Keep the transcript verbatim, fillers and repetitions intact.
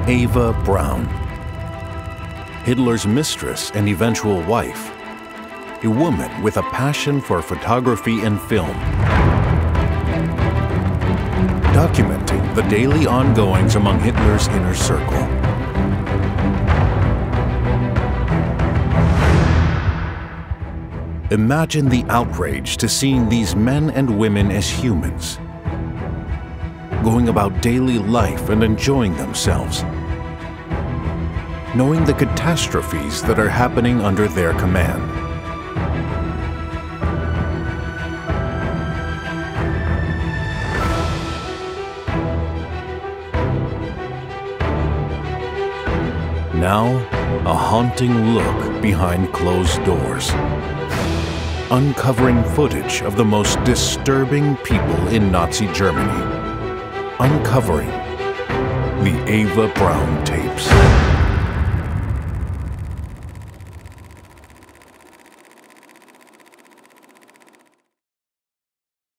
Eva Braun, Hitler's mistress and eventual wife, a woman with a passion for photography and film, documenting the daily ongoings among Hitler's inner circle. Imagine the outrage to seeing these men and women as humans, going about daily life and enjoying themselves, knowing the catastrophes that are happening under their command. Now, a haunting look behind closed doors, uncovering footage of the most disturbing people in Nazi Germany, uncovering the Eva Braun tapes.